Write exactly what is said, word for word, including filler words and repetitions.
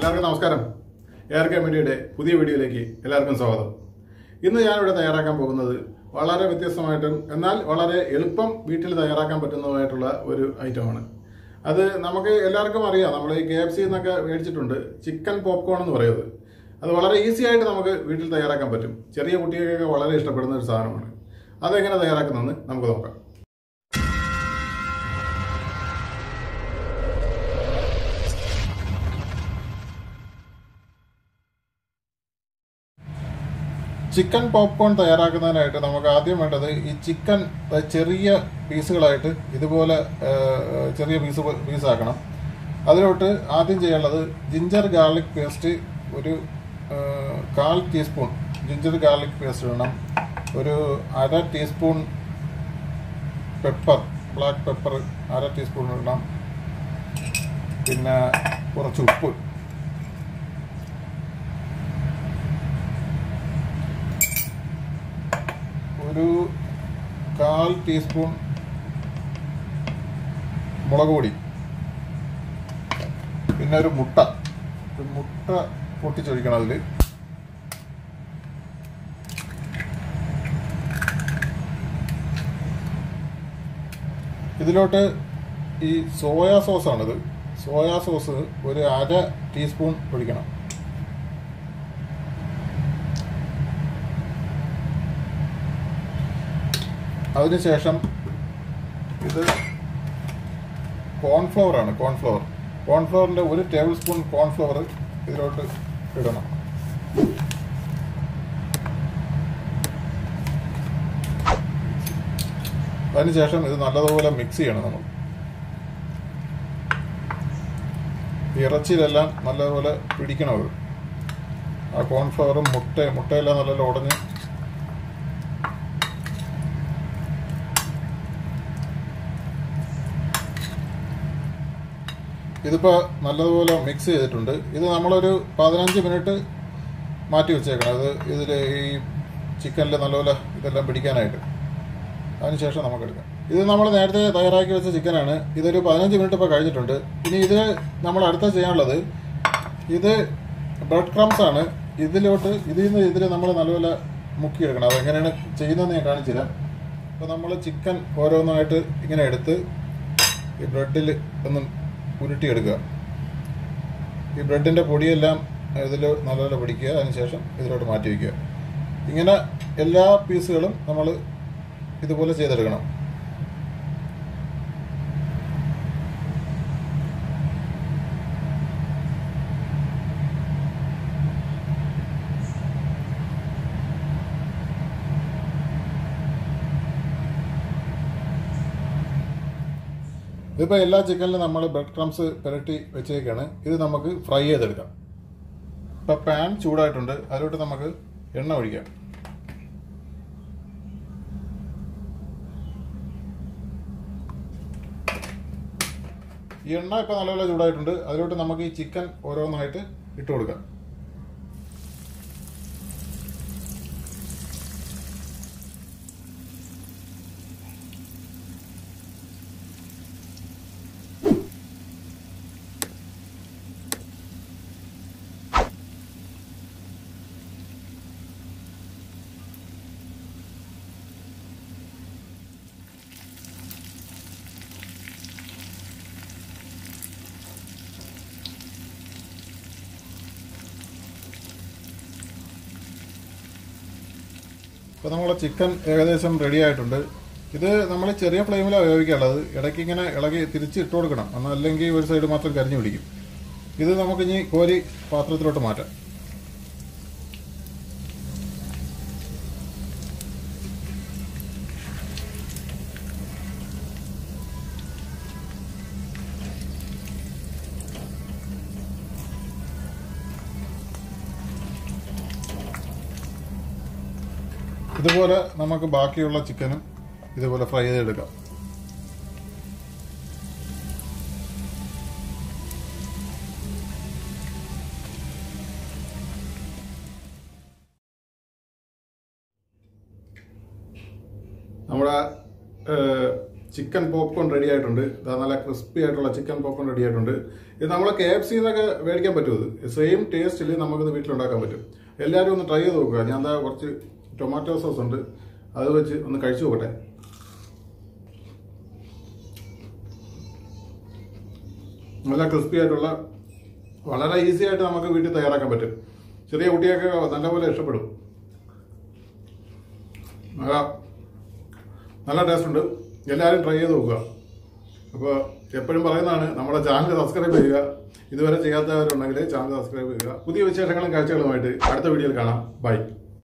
എല്ലാവർക്കും നമസ്കാരം. എയർ കമ്മിറ്റിയുടെ പുതിയ വീഡിയോയിലേക്ക് എല്ലാവർക്കും സ്വാഗതം. ഇന്ന് ഞാനിവിടെ തയ്യാറാക്കാൻ പോകുന്നത് വളരെ വ്യത്യസ്തമായിട്ടും എന്നാൽ വളരെ എളുപ്പം വീട്ടിൽ തയ്യാറാക്കാൻ പറ്റുന്നതായിട്ടുള്ള ഒരു ഐറ്റമാണ്. അത് നമുക്ക് എല്ലാവർക്കും അറിയാം. നമ്മൾ ഈ കെ എഫ് സി എന്നൊക്കെ മേടിച്ചിട്ടുണ്ട്. ചിക്കൻ പോപ്കോൺ എന്ന് പറയുന്നത് അത് വളരെ ഈസി ആയിട്ട് നമുക്ക് വീട്ടിൽ തയ്യാറാക്കാൻ പറ്റും. ചെറിയ കുട്ടികൾക്കൊക്കെ വളരെ ഇഷ്ടപ്പെടുന്ന ഒരു സാധനമാണ്. അതെങ്ങനെ തയ്യാറാക്കുന്നതെന്ന് നമുക്ക് നോക്കാം. ചിക്കൻ പോപ്കോൺ തയ്യാറാക്കുന്നതിനായിട്ട് നമുക്ക് ആദ്യം വേണ്ടത് ഈ ചിക്കൻ ചെറിയ പീസുകളായിട്ട് ഇതുപോലെ ചെറിയ പീസ് പീസാക്കണം. അതിലോട്ട് ആദ്യം ചെയ്യാനുള്ളത് ജിഞ്ചർ ഗാർലിക് പേസ്റ്റ് ഒരു കാൽ ടീസ്പൂൺ ജിഞ്ചർ ഗാർലിക് പേസ്റ്റ് ഇടണം. ഒരു അര ടീസ്പൂൺ പെപ്പർ ബ്ലാക്ക് പെപ്പർ അര ടീസ്പൂൺ ഇടണം. പിന്നെ കുറച്ച് ഉപ്പ്, ഒരു കാൽ ടീസ്പൂൺ മുളക് പൊടി, പിന്നെ ഒരു മുട്ട ഒരു മുട്ട പൊട്ടിച്ചൊഴിക്കണം. അതിൽ ഇതിലോട്ട് ഈ സോയാ സോസാണിത്. സോയാ സോസ് ഒരു അര ടീസ്പൂൺ ഒഴിക്കണം. അതിനുശേഷം ഇത് കോൺഫ്ലവർ ആണ്. കോൺഫ്ലവർ കോൺഫ്ലവറിൻ്റെ ഒരു ടേബിൾ സ്പൂൺ കോൺഫ്ലവർ ഇതിലോട്ട് ഇടണം. അതിനുശേഷം ഇത് നല്ലതുപോലെ മിക്സ് ചെയ്യണം. നമ്മൾ ഇറച്ചിയിലെല്ലാം നല്ലതുപോലെ പിടിക്കണം. അത് ആ കോൺഫ്ലവറും മുട്ട മുട്ടയെല്ലാം നല്ലപോലെ ഉടഞ്ഞ് ഇതിപ്പോൾ നല്ലതുപോലെ മിക്സ് ചെയ്തിട്ടുണ്ട്. ഇത് നമ്മളൊരു പതിനഞ്ച് മിനിറ്റ് മാറ്റി വെച്ചേക്കണം. അത് ഇതിൽ ഈ ചിക്കനിൽ നല്ലപോലെ ഇതെല്ലാം പിടിക്കാനായിട്ട്. അതിനുശേഷം നമുക്കെടുക്കാം. ഇത് നമ്മൾ നേരത്തെ തയ്യാറാക്കി വെച്ച ചിക്കനാണ്. ഇതൊരു പതിനഞ്ച് മിനിറ്റ് ഇപ്പോൾ കഴിഞ്ഞിട്ടുണ്ട്. ഇനി ഇത് നമ്മൾ അടുത്ത ചെയ്യാനുള്ളത് ഇത് ബ്രെഡ് ക്രംസ് ആണ്. ഇതിലോട്ട് ഇതിൽ നിന്ന് ഇതിൽ നമ്മൾ നല്ലപോലെ മുക്കിയെടുക്കണം. അതെങ്ങനെയാണ് ചെയ്യുന്നതെന്ന് ഞാൻ കാണിച്ചുതരാം. അപ്പോൾ നമ്മൾ ചിക്കൻ ഓരോന്നായിട്ട് ഇങ്ങനെ എടുത്ത് ഈ ബ്രെഡിൽ ഒന്ന് ഉരുട്ടിയെടുക്കുക. ഈ ബ്രെഡിൻ്റെ പൊടിയെല്ലാം ഇതിൽ നല്ലപോലെ പിടിക്കുക. അതിനുശേഷം ഇതിലോട്ട് മാറ്റി വയ്ക്കുക. ഇങ്ങനെ എല്ലാ പീസുകളും നമ്മൾ ഇതുപോലെ ചെയ്തെടുക്കണം. ഇതിപ്പോൾ എല്ലാ ചിക്കനിലും നമ്മൾ ബ്രെഡ് ക്രംസ് പുരട്ടി വെച്ചേക്കാണ്. ഇത് നമുക്ക് ഫ്രൈ ചെയ്തെടുക്കാം. ഇപ്പോൾ പാൻ ചൂടായിട്ടുണ്ട്. അതിലോട്ട് നമുക്ക് എണ്ണ ഒഴിക്കാം. ഈ എണ്ണ ഇപ്പോൾ നല്ലപോലെ ചൂടായിട്ടുണ്ട്. അതിലോട്ട് നമുക്ക് ഈ ചിക്കൻ ഓരോന്നായിട്ട് ഇട്ട് കൊടുക്കാം. ഇപ്പോൾ നമ്മളെ ചിക്കൻ ഏകദേശം റെഡി ആയിട്ടുണ്ട്. ഇത് നമ്മൾ ചെറിയ ഫ്ലെയിമിലാണ് വേവിക്കാനുള്ളത്. ഇടയ്ക്ക് ഇങ്ങനെ ഇളകി തിരിച്ച് ഇട്ട് കൊടുക്കണം. എന്നാൽ അല്ലെങ്കിൽ ഒരു സൈഡ് മാത്രം കരിഞ്ഞു പിടിക്കും. ഇത് നമുക്കിനി കോരി പാത്രത്തിലോട്ട് മാറ്റാം. ഇതുപോലെ നമുക്ക് ബാക്കിയുള്ള ചിക്കനും ഇതുപോലെ ഫ്രൈ ചെയ്തെടുക്കാം. നമ്മുടെ ചിക്കൻ പോപ്കോൺ റെഡി ആയിട്ടുണ്ട്. നല്ല ക്രിസ്പി ആയിട്ടുള്ള ചിക്കൻ പോപ്കോൺ റെഡി ആയിട്ടുണ്ട്. ഇത് നമ്മളെ കെ എഫ് സിന്നൊക്കെ മേടിക്കാൻ പറ്റും. ഇത് സെയിം ടേസ്റ്റിൽ നമുക്കിത് വീട്ടിലുണ്ടാക്കാൻ പറ്റും. എല്ലാവരും ഒന്ന് ട്രൈ ചെയ്ത് നോക്കുക. ഞാൻ എന്താ കുറച്ച് ടൊമാറ്റോ സോസ് ഉണ്ട്, അത് വെച്ച് ഒന്ന് കഴിച്ചു നോക്കട്ടെ. നല്ല ക്രിസ്പി ആയിട്ടുള്ള, വളരെ ഈസി ആയിട്ട് നമുക്ക് വീട്ടിൽ തയ്യാറാക്കാൻ പറ്റും. ചെറിയ കുട്ടിയൊക്കെ നല്ലപോലെ ഇഷ്ടപ്പെടും. നല്ല നല്ല ടേസ്റ്റ് ഉണ്ട്. എല്ലാവരും ട്രൈ ചെയ്ത് നോക്കുക. അപ്പോൾ എപ്പോഴും പറയുന്നതാണ്, നമ്മുടെ ചാനൽ സബ്സ്ക്രൈബ് ചെയ്യുക. ഇതുവരെ ചെയ്യാത്തവരുണ്ടെങ്കിൽ ചാനൽ സബ്സ്ക്രൈബ് ചെയ്യുക. പുതിയ വിശേഷങ്ങളും കാഴ്ചകളുമായിട്ട് അടുത്ത വീഡിയോയിൽ കാണാം. ബൈ.